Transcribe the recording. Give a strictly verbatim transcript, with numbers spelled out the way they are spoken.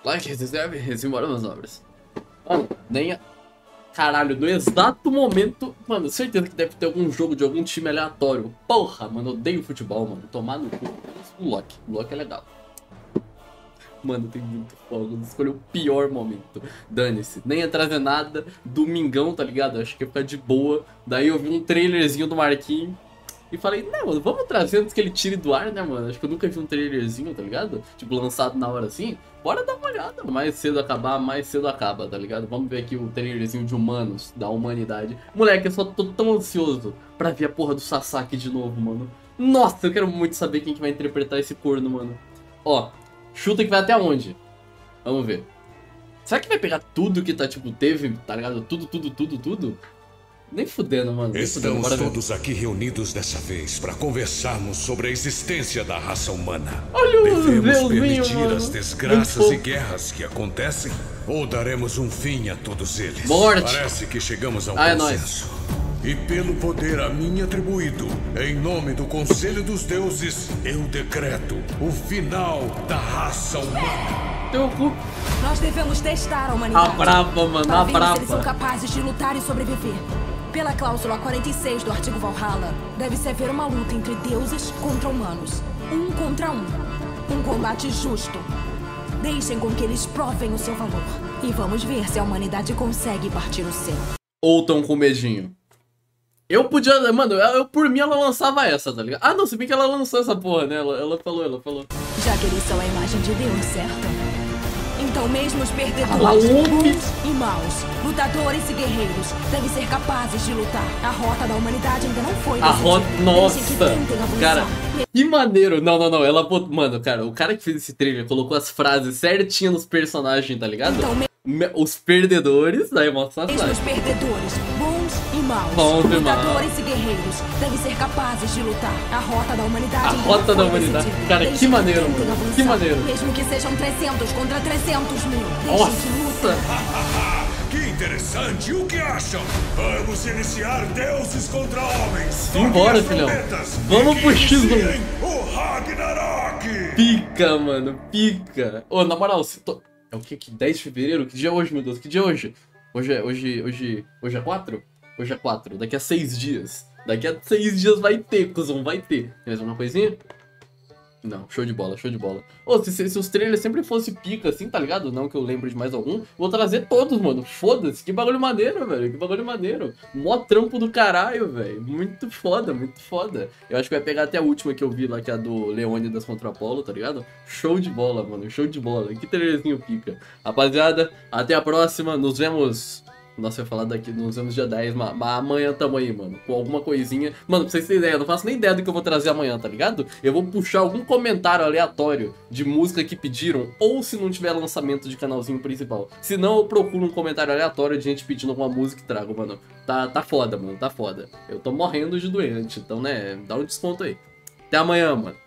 Like, recebe, embora meus obras. Mano, nem a... Caralho, no exato momento... Mano, certeza que deve ter algum jogo de algum time aleatório. Porra, mano, eu odeio futebol, mano. Tomar no cu. O Loki. O Loki é legal. Mano, tem muito fogo. Escolheu o pior momento. Dane-se. Nem ia trazer nada. Domingão, tá ligado? Acho que ia ficar de boa. Daí eu vi um trailerzinho do Marquinhos. E falei, não, mano, vamos trazer antes que ele tire do ar, né, mano? Acho que eu nunca vi um trailerzinho, tá ligado? Tipo, lançado na hora assim. Bora dar uma olhada. Mais cedo acabar, mais cedo acaba, tá ligado? Vamos ver aqui o trailerzinho de humanos, da humanidade. Moleque, eu só tô tão ansioso pra ver a porra do Sasaki de novo, mano. Nossa, eu quero muito saber quem que vai interpretar esse corno, mano. Ó, chuta que vai até onde? Vamos ver. Será que vai pegar tudo que tá, tipo, teve, tá ligado? Tudo, tudo, tudo, tudo? Nem fudendo, mano. Nem Estamos fudendo. todos aqui reunidos dessa vez para conversarmos sobre a existência da raça humana. Olha o Devemos Deusinho, permitir mano. as desgraças e guerras que acontecem ou daremos um fim a todos eles? Morte. Parece que chegamos a um Ah, é consenso. E pelo poder a mim atribuído, em nome do Conselho dos Deuses, eu decreto o final da raça humana. Teu cu. Nós devemos testar a humanidade. A brava, mano, para a ver brava. se eles são capazes de lutar e sobreviver. Pela cláusula quarenta e seis do artigo Valhalla, deve-se haver uma luta entre deuses contra humanos. Um contra um. Um combate justo. Deixem com que eles provem o seu valor. E vamos ver se a humanidade consegue partir o céu. Ou tão com medinho. Eu podia... Mano, eu, por mim ela lançava essa, tá ligado? Ah, não, se bem que ela lançou essa porra, né? Ela, ela falou, ela falou. Já que eles são a imagem de Deus, certo? Então mesmo os perdedores, Ah, bons e maus, lutadores e guerreiros, devem ser capazes de lutar. A rota da humanidade ainda não foi A decidida. rota... Deixem Nossa! que tentem avançar. Cara, que maneiro. Não, não, não. Ela botou... Mano, cara, o cara que fez esse trailer colocou as frases certinhas nos personagens, tá ligado? Então, me... Me- Os perdedores, daí mostra a mesmo frase. os perdedores, bons e maus, Bons e lutadores e guerreiros, devem ser capazes de lutar. A rota da humanidade A ainda rota não da foi humanidade. decidida. Cara, que Deixem maneiro, tentem mano. avançar. Que maneiro. Mesmo que sejam trezentos contra trezentos mil. Deixem Nossa! que lutem. Que interessante, o que acham? Vamos iniciar deuses contra homens. Simbora, Toquem as filhão. trombetas Vamos e pro que X um. iniciem o Ragnarok. Pica, mano, pica. Ô, na moral, se to... É o que? que dez de fevereiro? Que dia é hoje, meu Deus? Que dia é hoje? Hoje é, hoje, hoje, hoje é quatro? Hoje é quatro. Daqui a seis dias. Daqui a seis dias vai ter, cuzão, vai ter. Tem mais alguma coisinha? Não, show de bola, show de bola. Ô, se, se, se os trailers sempre fosse pica assim, tá ligado? Não que eu lembre de mais algum, vou trazer todos, mano. Foda-se, que bagulho maneiro, velho. Que bagulho maneiro. Mó trampo do caralho, velho. Muito foda, muito foda. Eu acho que vai pegar até a última que eu vi lá, que é a do Leônidas contra Apolo, tá ligado? Show de bola, mano. Show de bola. Que trailerzinho pica. Rapaziada, até a próxima. Nos vemos... Nossa, eu ia falar daqui, nos vemos dia dez, mas, mas amanhã tamo aí, mano, com alguma coisinha. Mano, pra vocês terem ideia, eu não faço nem ideia do que eu vou trazer amanhã, tá ligado? Eu vou puxar algum comentário aleatório de música que pediram, ou se não tiver lançamento de canalzinho principal. Se não, eu procuro um comentário aleatório de gente pedindo alguma música e trago, mano. Tá, tá foda, mano, tá foda. Eu tô morrendo de doente, então, né, dá um desconto aí. Até amanhã, mano.